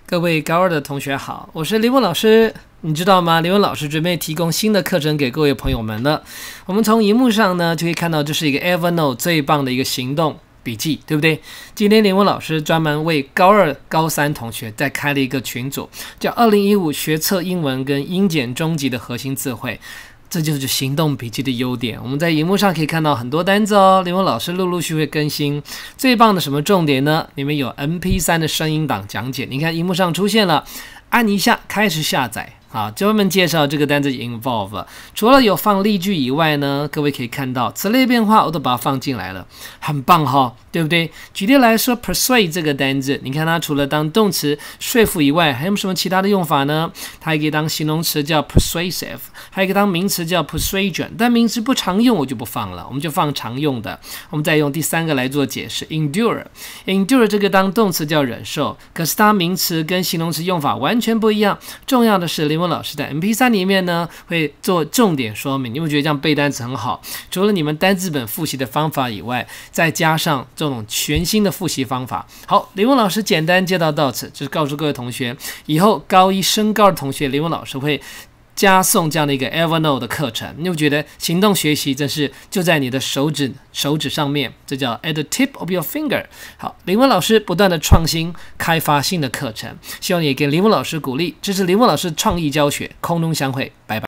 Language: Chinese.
各位高二的同学好，我是林文老师。你知道吗？林文老师准备提供新的课程给各位朋友们了。我们从荧幕上呢就可以看到，这是一个 Evernote 最棒的一个行动笔记，对不对？今天林文老师专门为高二、高三同学再开了一个群组，叫2015学测英文跟英检中级的核心词汇。这就是行动笔记的优点。我们在荧幕上可以看到很多单字哦，林文老师陆续会更新。最棒的什么重点呢？里面有 MP3 的声音档讲解，你看荧幕上出现了，按一下开始下载。好，专门介绍这个单字 involve， 除了有放例句以外呢，各位可以看到词类变化我都把它放进来了，很棒哈，对不对？举例来说 persuade 这个单字，你看它除了当动词说服以外，还有什么其他的用法呢？它也可以当形容词叫 persuasive， 还可以当名词叫 persuasion， 但名词不常用我就不放了，我们就放常用的。我们再用第三个来做解释 endure 这个当动词叫忍受，可是它名词跟形容词用法完全不一样。重要的是林文老师在 MP3 里面呢会做重点说明，你会觉得这样背单词很好。除了你们单字本复习的方法以外，再加上这种全新的复习方法。好，林文老师简单介绍到此，就是告诉各位同学，以后高一升高的同学，林文老师会加送这样的一个 Evernote 的课程。你会觉得行动学习真是就在你的手指上面，这叫 at the tip of your finger。 好，林文老师不断的创新开发新的课程，希望你也给林文老师鼓励，支持林文老师创意教学，空中相会，拜拜。